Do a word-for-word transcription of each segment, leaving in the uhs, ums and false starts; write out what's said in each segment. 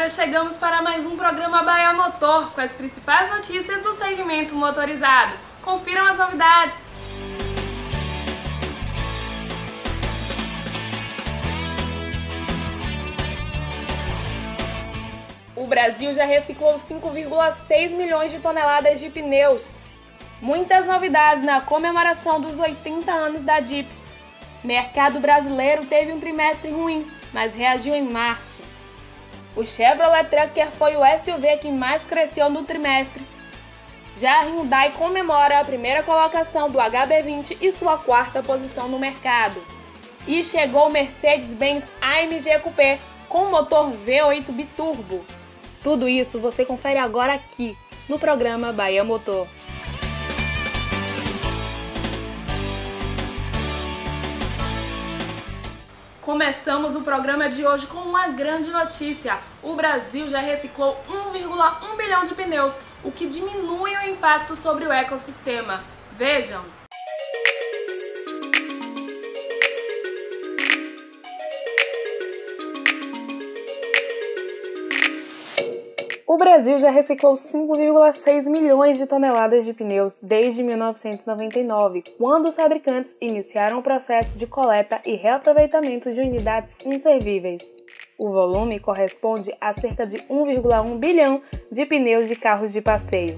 chegamos para mais um programa Bahia Motor, com as principais notícias do segmento motorizado. Confiram as novidades! O Brasil já reciclou cinco vírgula seis milhões de toneladas de pneus. Muitas novidades na comemoração dos oitenta anos da Jeep. Mercado brasileiro teve um trimestre ruim, mas reagiu em março. O Chevrolet Tracker foi o S U V que mais cresceu no trimestre. Já a Hyundai comemora a primeira colocação do H B vinte e sua quarta posição no mercado. E chegou o Mercedes-Benz A M G Coupé com motor V oito biturbo. Tudo isso você confere agora aqui no programa Bahia Motor. Começamos o programa de hoje com uma grande notícia. O Brasil já reciclou um vírgula um bilhão de pneus, o que diminui o impacto sobre o ecossistema. Vejam! O Brasil já reciclou cinco vírgula seis milhões de toneladas de pneus desde mil novecentos e noventa e nove, quando os fabricantes iniciaram o processo de coleta e reaproveitamento de unidades inservíveis. O volume corresponde a cerca de um vírgula um bilhão de pneus de carros de passeio.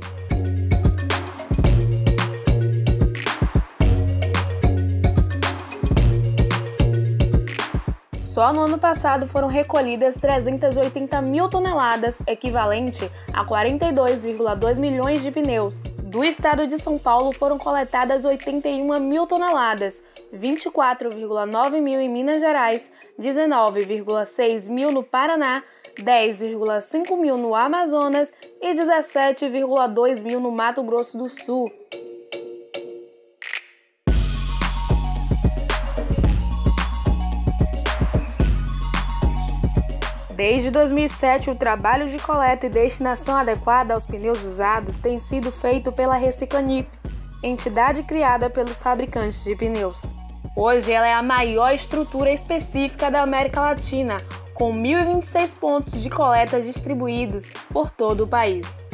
Só no ano passado foram recolhidas trezentas e oitenta mil toneladas, equivalente a quarenta e dois vírgula dois milhões de pneus. Do estado de São Paulo foram coletadas oitenta e uma mil toneladas, vinte e quatro vírgula nove mil em Minas Gerais, dezenove vírgula seis mil no Paraná, dez vírgula cinco mil no Amazonas e dezessete vírgula dois mil no Mato Grosso do Sul. Desde dois mil e sete, o trabalho de coleta e destinação adequada aos pneus usados tem sido feito pela Reciclanip, entidade criada pelos fabricantes de pneus. Hoje ela é a maior estrutura específica da América Latina, com mil e vinte e seis pontos de coleta distribuídos por todo o país.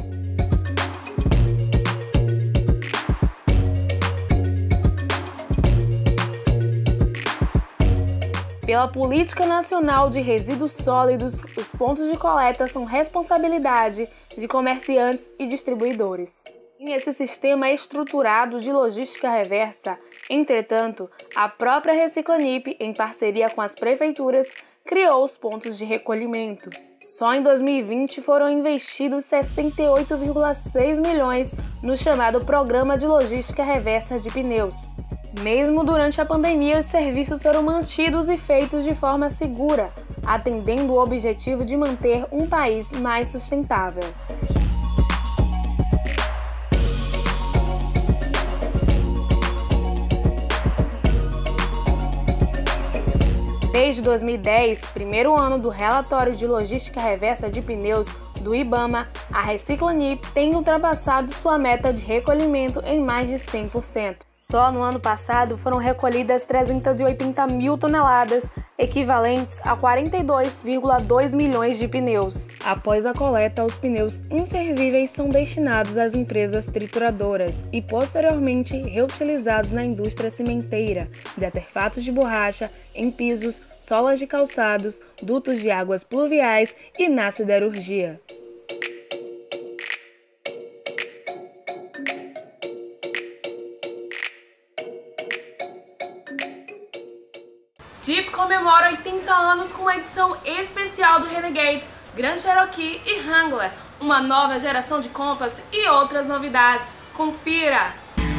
Pela Política Nacional de Resíduos Sólidos, os pontos de coleta são responsabilidade de comerciantes e distribuidores. Nesse sistema estruturado de logística reversa, entretanto, a própria Reciclanip, em parceria com as prefeituras, criou os pontos de recolhimento. Só em dois mil e vinte foram investidos sessenta e oito vírgula seis milhões no chamado Programa de Logística Reversa de Pneus. Mesmo durante a pandemia, os serviços foram mantidos e feitos de forma segura, atendendo o objetivo de manter um país mais sustentável. Desde dois mil e dez, primeiro ano do relatório de logística reversa de pneus do IBAMA, a Reciclanip tem ultrapassado sua meta de recolhimento em mais de cem por cento. Só no ano passado foram recolhidas trezentas e oitenta mil toneladas, equivalentes a quarenta e dois vírgula dois milhões de pneus. Após a coleta, os pneus inservíveis são destinados às empresas trituradoras e posteriormente reutilizados na indústria cimenteira, de artefatos de borracha, em pisos, solas de calçados, dutos de águas pluviais e na siderurgia. Jeep comemora oitenta anos com uma edição especial do Renegade, Grand Cherokee e Wrangler, uma nova geração de Compass e outras novidades. Confira!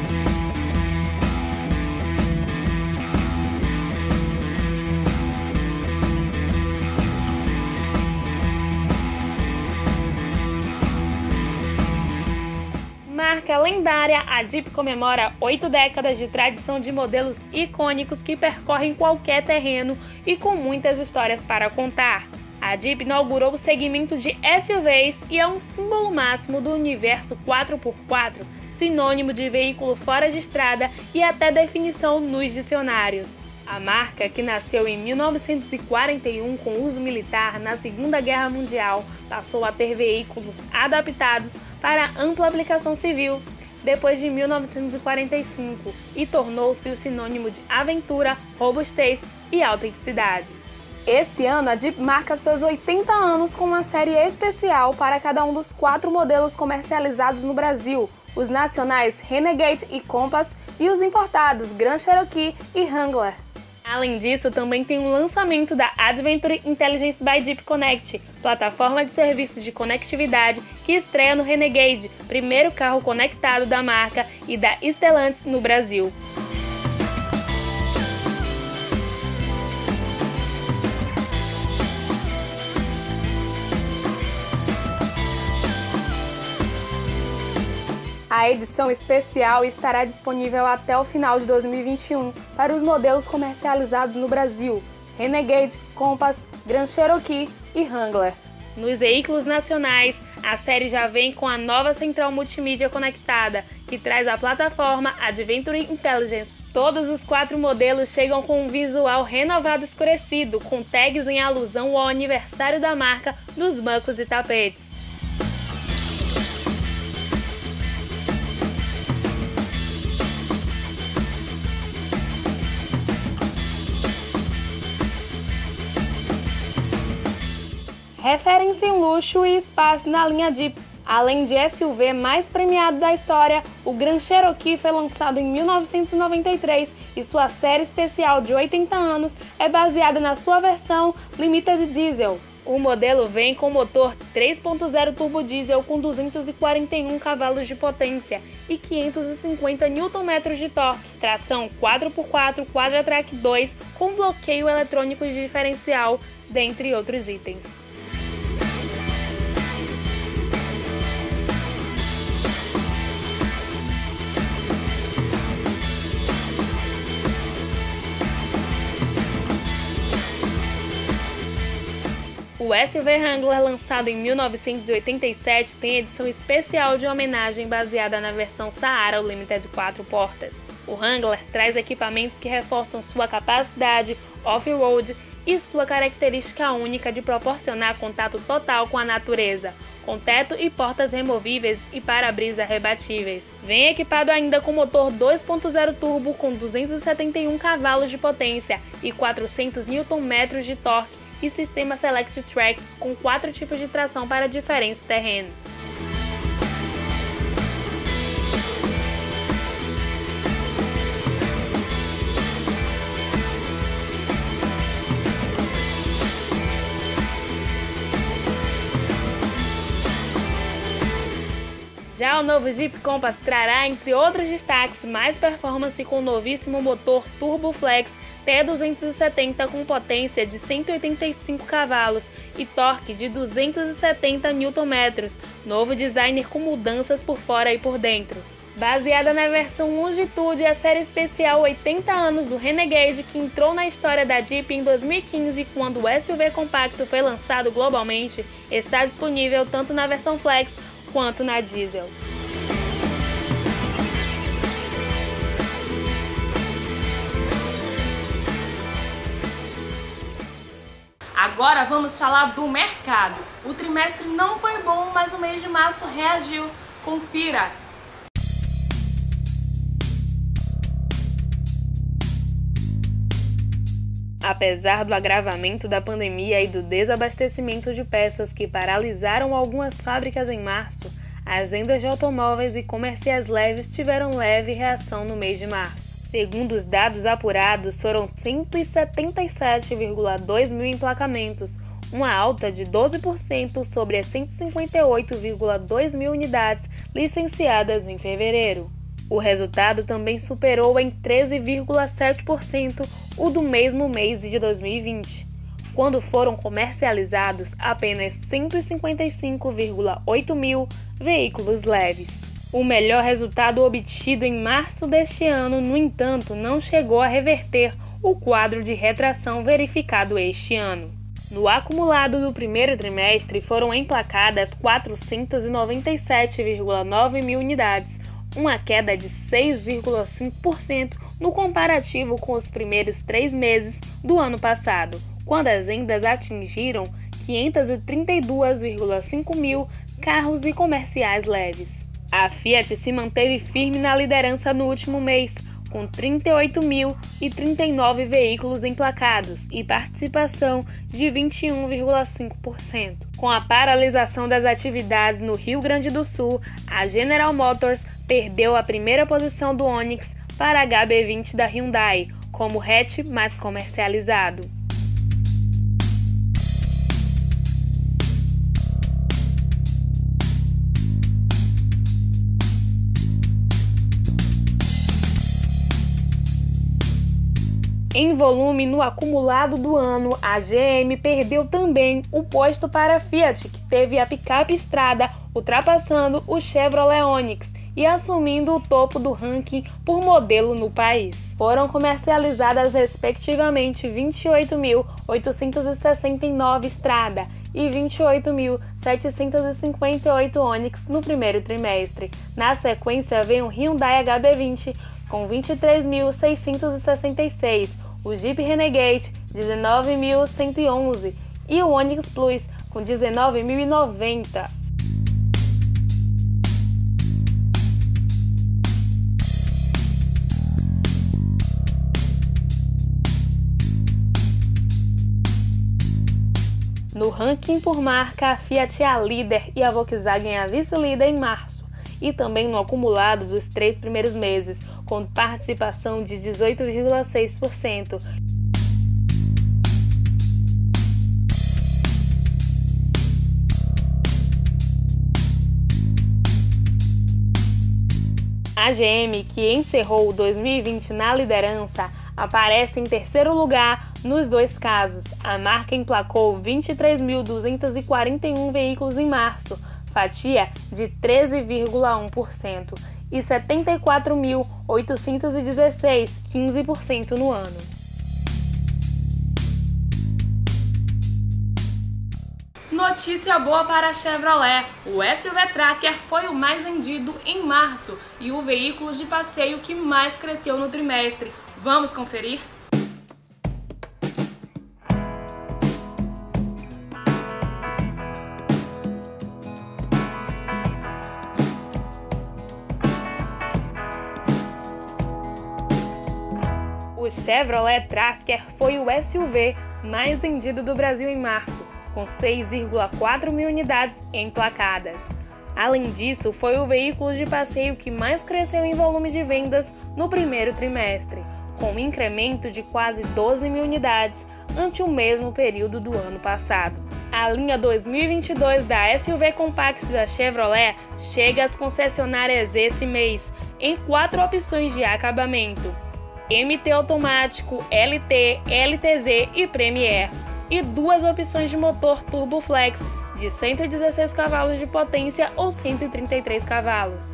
Marca lendária, a Jeep comemora oito décadas de tradição de modelos icônicos que percorrem qualquer terreno e com muitas histórias para contar. A Jeep inaugurou o segmento de S U Vs e é um símbolo máximo do universo quatro por quatro, sinônimo de veículo fora de estrada e até definição nos dicionários. A marca, que nasceu em mil novecentos e quarenta e um com uso militar na Segunda Guerra Mundial, passou a ter veículos adaptados para ampla aplicação civil depois de mil novecentos e quarenta e cinco e tornou-se o sinônimo de aventura, robustez e autenticidade. Esse ano, a Jeep marca seus oitenta anos com uma série especial para cada um dos quatro modelos comercializados no Brasil, os nacionais Renegade e Compass e os importados Grand Cherokee e Wrangler. Além disso, também tem o lançamento da Adventure Intelligence by Jeep Connect, plataforma de serviços de conectividade que estreia no Renegade, primeiro carro conectado da marca, e da Stellantis no Brasil. A edição especial estará disponível até o final de dois mil e vinte e um para os modelos comercializados no Brasil, Renegade, Compass, Grand Cherokee e Wrangler. Nos veículos nacionais, a série já vem com a nova central multimídia conectada, que traz a plataforma Adventure Intelligence. Todos os quatro modelos chegam com um visual renovado escurecido, com tags em alusão ao aniversário da marca dos bancos e tapetes. Referência em luxo e espaço na linha Jeep. Além de S U V mais premiado da história, o Grand Cherokee foi lançado em mil novecentos e noventa e três e sua série especial de oitenta anos é baseada na sua versão Limited Diesel. O modelo vem com motor três ponto zero turbo diesel com duzentos e quarenta e um cavalos de potência e quinhentos e cinquenta newton-metros de torque, tração quatro por quatro Quadra-Track dois com bloqueio eletrônico de diferencial, dentre outros itens. O S U V Wrangler, lançado em mil novecentos e oitenta e sete, tem edição especial de homenagem baseada na versão Sahara Limited quatro portas. O Wrangler traz equipamentos que reforçam sua capacidade off-road e sua característica única de proporcionar contato total com a natureza, com teto e portas removíveis e para-brisa rebatíveis. Vem equipado ainda com motor dois ponto zero turbo com duzentos e setenta e um cavalos de potência e quatrocentos newton-metros de torque, e sistema Select Track com quatro tipos de tração para diferentes terrenos. Já o novo Jeep Compass trará, entre outros destaques, mais performance com o novíssimo motor Turbo Flex T duzentos e setenta com potência de cento e oitenta e cinco cavalos e torque de duzentos e setenta newton-metros, novo designer com mudanças por fora e por dentro. Baseada na versão Longitude, a série especial oitenta anos do Renegade, que entrou na história da Jeep em dois mil e quinze, quando o S U V compacto foi lançado globalmente, está disponível tanto na versão Flex quanto na Diesel. Agora vamos falar do mercado. O trimestre não foi bom, mas o mês de março reagiu. Confira! Apesar do agravamento da pandemia e do desabastecimento de peças que paralisaram algumas fábricas em março, as vendas de automóveis e comerciais leves tiveram leve reação no mês de março. Segundo os dados apurados, foram cento e setenta e sete vírgula dois mil emplacamentos, uma alta de doze por cento sobre as cento e cinquenta e oito vírgula dois mil unidades licenciadas em fevereiro. O resultado também superou em treze vírgula sete por cento o do mesmo mês de dois mil e vinte, quando foram comercializados apenas cento e cinquenta e cinco vírgula oito mil veículos leves. O melhor resultado obtido em março deste ano, no entanto, não chegou a reverter o quadro de retração verificado este ano. No acumulado do primeiro trimestre, foram emplacadas quatrocentos e noventa e sete vírgula nove mil unidades, uma queda de seis vírgula cinco por cento no comparativo com os primeiros três meses do ano passado, quando as vendas atingiram quinhentos e trinta e dois vírgula cinco mil carros e comerciais leves. A Fiat se manteve firme na liderança no último mês, com trinta e oito mil e trinta e nove veículos emplacados e participação de vinte e um vírgula cinco por cento. Com a paralisação das atividades no Rio Grande do Sul, a General Motors perdeu a primeira posição do Onix para a H B vinte da Hyundai, como hatch mais comercializado. Em volume no acumulado do ano, a G M perdeu também o posto para a Fiat, que teve a picape Strada ultrapassando o Chevrolet Onix e assumindo o topo do ranking por modelo no país. Foram comercializadas respectivamente vinte e oito mil oitocentos e sessenta e nove Strada e vinte e oito mil setecentos e cinquenta e oito Onix no primeiro trimestre. Na sequência vem o Hyundai H B vinte com vinte e três mil seiscentos e sessenta e seis, o Jeep Renegade dezenove mil cento e onze e o Onix Plus com dezenove mil e noventa. No ranking por marca, a Fiat é a líder e a Volkswagen é a vice-líder em março, e também no acumulado dos três primeiros meses, com participação de dezoito vírgula seis por cento. A G M, que encerrou dois mil e vinte na liderança, aparece em terceiro lugar nos dois casos. A marca emplacou vinte e três mil duzentos e quarenta e um veículos em março, fatia de treze vírgula um por cento, e setenta e quatro mil oitocentos e dezesseis, quinze por cento no ano. Notícia boa para a Chevrolet. O S U V Tracker foi o mais vendido em março e o veículo de passeio que mais cresceu no trimestre. Vamos conferir? O Chevrolet Tracker foi o S U V mais vendido do Brasil em março, com seis vírgula quatro mil unidades emplacadas. Além disso, foi o veículo de passeio que mais cresceu em volume de vendas no primeiro trimestre, com um incremento de quase doze mil unidades ante o mesmo período do ano passado. A linha dois mil e vinte e dois da S U V Compact da Chevrolet chega às concessionárias esse mês, em quatro opções de acabamento: M T automático, L T, L T Z e Premier, e duas opções de motor Turbo Flex de cento e dezesseis cavalos de potência ou cento e trinta e três cavalos.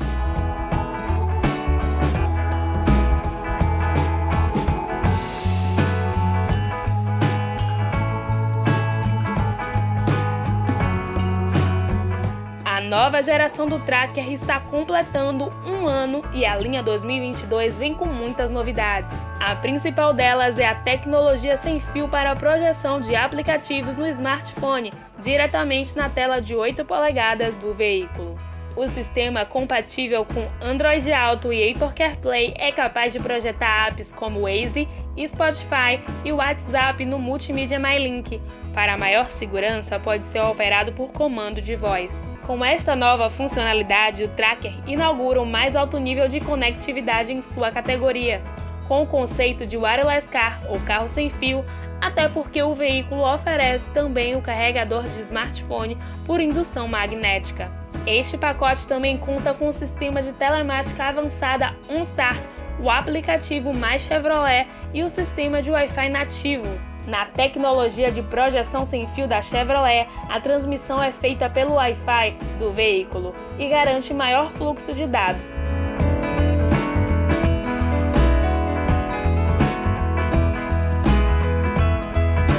A nova geração do Tracker está completando um ano e a linha dois mil e vinte e dois vem com muitas novidades. A principal delas é a tecnologia sem fio para a projeção de aplicativos no smartphone, diretamente na tela de oito polegadas do veículo. O sistema compatível com Android Auto e Apple CarPlay é capaz de projetar apps como Waze, Spotify e WhatsApp no Multimídia MyLink. Para maior segurança, pode ser operado por comando de voz. Com esta nova funcionalidade, o Tracker inaugura o mais alto nível de conectividade em sua categoria, com o conceito de Wireless Car ou carro sem fio, até porque o veículo oferece também o carregador de smartphone por indução magnética. Este pacote também conta com o sistema de telemática avançada OnStar, o aplicativo mais Chevrolet e o sistema de Wi-Fi nativo. Na tecnologia de projeção sem fio da Chevrolet, a transmissão é feita pelo Wi-Fi do veículo e garante maior fluxo de dados.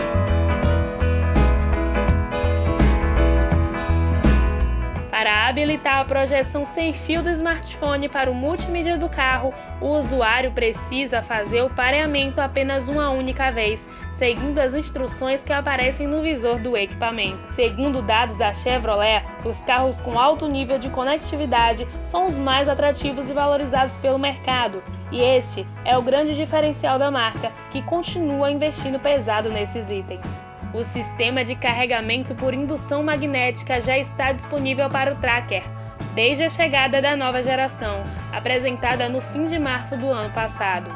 Para a habilidade facilitar a projeção sem fio do smartphone para o multimídia do carro, o usuário precisa fazer o pareamento apenas uma única vez, seguindo as instruções que aparecem no visor do equipamento. Segundo dados da Chevrolet, os carros com alto nível de conectividade são os mais atrativos e valorizados pelo mercado, e este é o grande diferencial da marca, que continua investindo pesado nesses itens. O sistema de carregamento por indução magnética já está disponível para o Tracker, desde a chegada da nova geração, apresentada no fim de março do ano passado.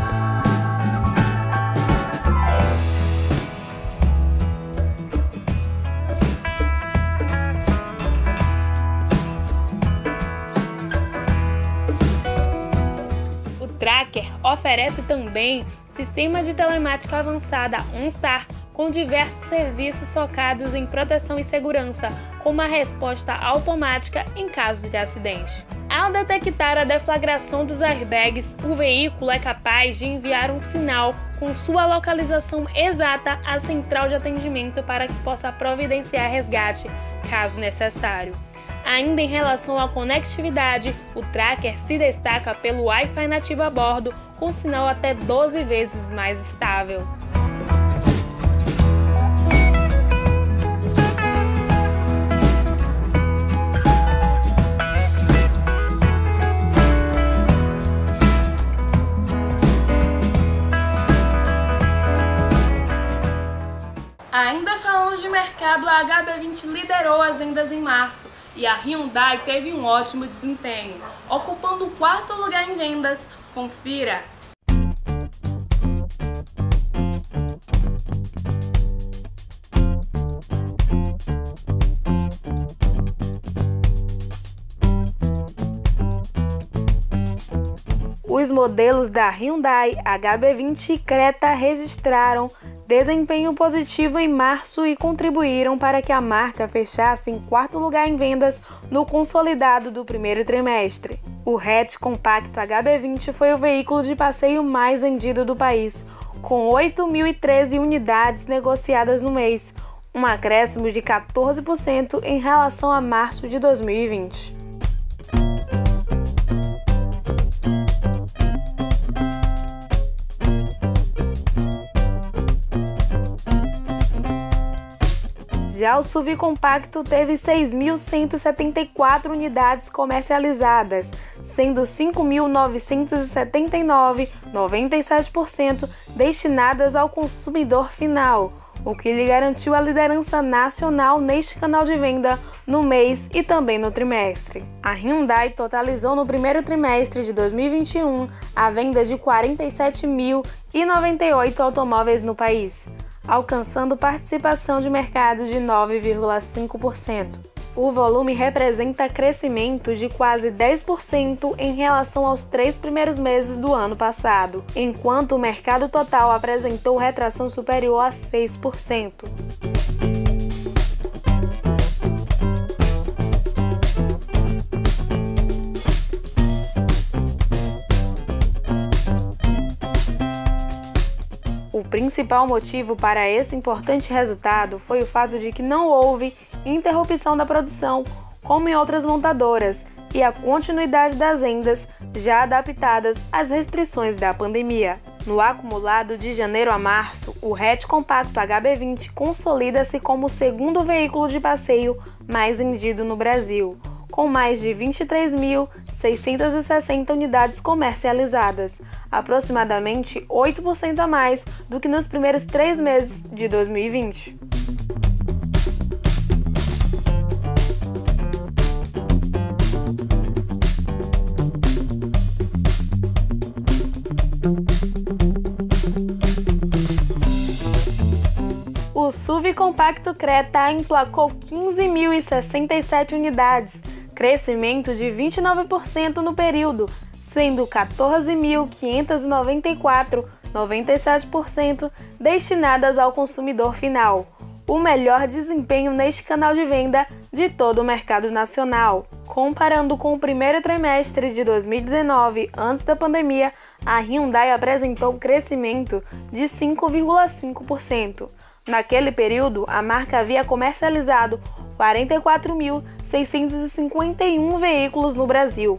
O Tracker oferece também sistema de telemática avançada OnStar, com diversos serviços focados em proteção e segurança, com uma resposta automática em caso de acidente. Ao detectar a deflagração dos airbags, o veículo é capaz de enviar um sinal com sua localização exata à central de atendimento para que possa providenciar resgate, caso necessário. Ainda em relação à conectividade, o Tracker se destaca pelo Wi-Fi nativo a bordo, com sinal até doze vezes mais estável. Ainda falando de mercado, a H B vinte liderou as vendas em março e a Hyundai teve um ótimo desempenho, ocupando o quarto lugar em vendas. Confira! Os modelos da Hyundai H B vinte e Creta registraram desempenho positivo em março e contribuíram para que a marca fechasse em quarto lugar em vendas no consolidado do primeiro trimestre. O hatch compacto H B vinte foi o veículo de passeio mais vendido do país, com oito mil e treze unidades negociadas no mês, um acréscimo de quatorze por cento em relação a março de dois mil e vinte. Já o S U V compacto teve seis mil cento e setenta e quatro unidades comercializadas, sendo cinco mil novecentos e setenta e nove, noventa e sete por cento, destinadas ao consumidor final, o que lhe garantiu a liderança nacional neste canal de venda no mês e também no trimestre. A Hyundai totalizou no primeiro trimestre de dois mil e vinte e um a venda de quarenta e sete mil e noventa e oito automóveis no país, alcançando participação de mercado de nove vírgula cinco por cento. O volume representa crescimento de quase dez por cento em relação aos três primeiros meses do ano passado, enquanto o mercado total apresentou retração superior a seis por cento. O principal motivo para esse importante resultado foi o fato de que não houve interrupção da produção, como em outras montadoras, e a continuidade das vendas, já adaptadas às restrições da pandemia. No acumulado de janeiro a março, o hatch compacto H B vinte consolida-se como o segundo veículo de passeio mais vendido no Brasil, com mais de vinte e três mil seiscentas e sessenta unidades comercializadas, aproximadamente oito por cento a mais do que nos primeiros três meses de dois mil e vinte. O S U V compacto Creta emplacou quinze mil e sessenta e sete unidades, crescimento de vinte e nove por cento no período, sendo quatorze mil quinhentas e noventa e quatro, noventa e sete por cento, destinadas ao consumidor final, o melhor desempenho neste canal de venda de todo o mercado nacional. Comparando com o primeiro trimestre de dois mil e dezenove, antes da pandemia, a Hyundai apresentou um crescimento de cinco vírgula cinco por cento. Naquele período, a marca havia comercializado quarenta e quatro mil seiscentos e cinquenta e um veículos no Brasil.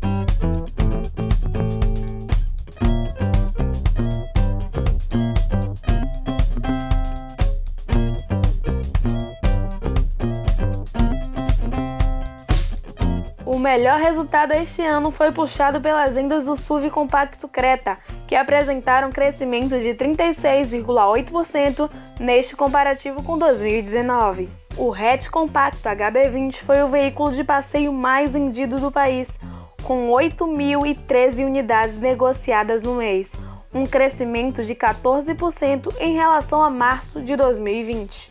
O melhor resultado este ano foi puxado pelas vendas do S U V compacto Creta, que apresentaram crescimento de trinta e seis vírgula oito por cento neste comparativo com dois mil e dezenove. O hatch compacto H B vinte foi o veículo de passeio mais vendido do país, com oito mil e treze unidades negociadas no mês, um crescimento de quatorze por cento em relação a março de dois mil e vinte.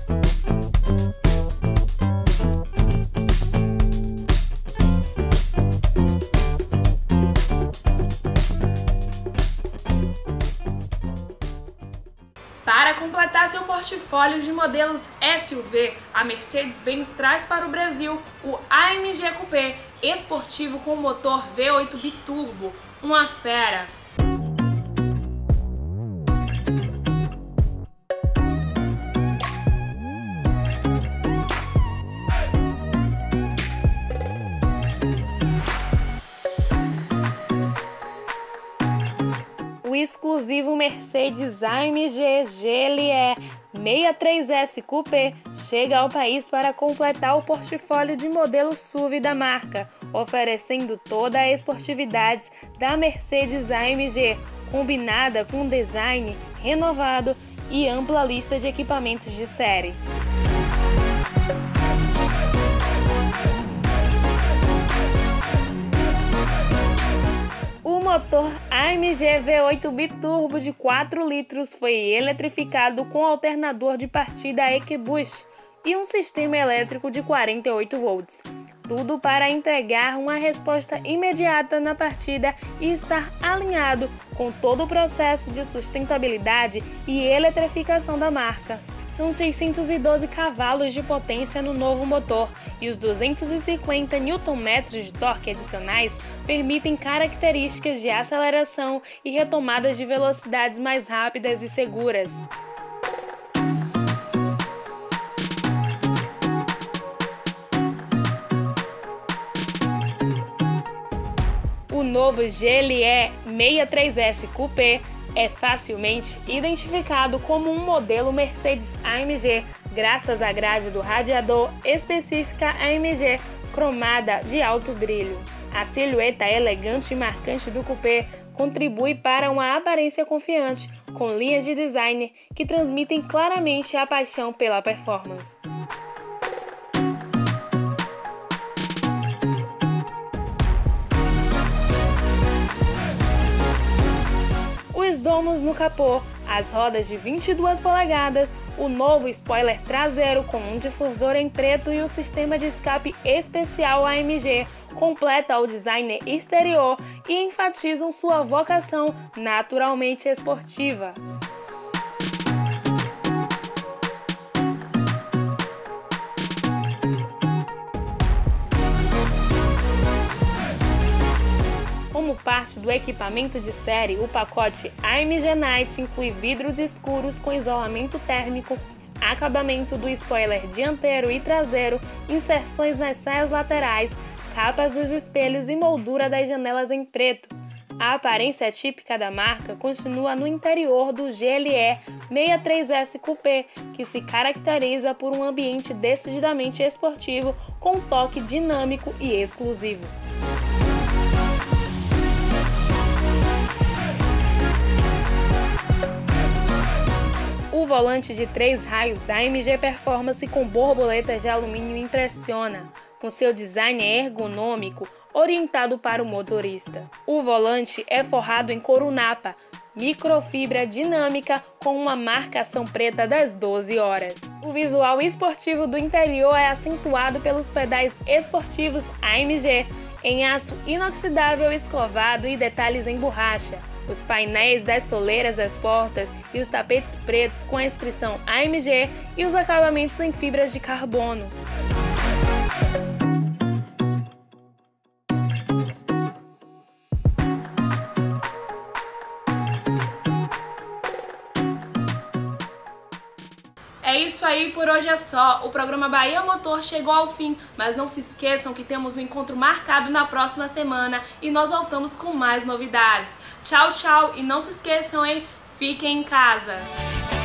Para completar seu portfólio de modelos S U V, a Mercedes-Benz traz para o Brasil o A M G Coupé esportivo com motor V oito biturbo, uma fera. O exclusivo Mercedes A M G G L E sessenta e três S Coupé chega ao país para completar o portfólio de modelos S U V da marca, oferecendo toda a esportividade da Mercedes A M G, combinada com um design renovado e ampla lista de equipamentos de série. O motor A M G V oito biturbo de quatro litros foi eletrificado com alternador de partida EcoBoost e um sistema elétrico de quarenta e oito volts. Tudo para entregar uma resposta imediata na partida e estar alinhado com todo o processo de sustentabilidade e eletrificação da marca. São seiscentos e doze cavalos de potência no novo motor e os duzentos e cinquenta newton-metros de torque adicionais permitem características de aceleração e retomadas de velocidades mais rápidas e seguras. O novo G L E sessenta e três S Coupé é facilmente identificado como um modelo Mercedes A M G, graças à grade do radiador específica A M G, cromada de alto brilho. A silhueta elegante e marcante do coupé contribui para uma aparência confiante, com linhas de design que transmitem claramente a paixão pela performance. Os domos no capô, as rodas de vinte e duas polegadas, o novo spoiler traseiro com um difusor em preto e o sistema de escape especial A M G completa o design exterior e enfatizam sua vocação naturalmente esportiva. Como parte do equipamento de série, o pacote A M G Night inclui vidros escuros com isolamento térmico, acabamento do spoiler dianteiro e traseiro, inserções nas saias laterais, capas dos espelhos e moldura das janelas em preto. A aparência típica da marca continua no interior do G L E sessenta e três S Coupé, que se caracteriza por um ambiente decididamente esportivo com um toque dinâmico e exclusivo. O volante de três raios A M G Performance com borboletas de alumínio impressiona, com seu design ergonômico orientado para o motorista. O volante é forrado em couro napa, microfibra dinâmica com uma marcação preta das doze horas. O visual esportivo do interior é acentuado pelos pedais esportivos A M G, em aço inoxidável escovado e detalhes em borracha. Os painéis das soleiras das portas e os tapetes pretos com a inscrição A M G e os acabamentos em fibras de carbono. É isso aí, por hoje é só. O programa Bahia Motor chegou ao fim, mas não se esqueçam que temos um encontro marcado na próxima semana e nós voltamos com mais novidades. Tchau, tchau e não se esqueçam, hein? Fiquem em casa!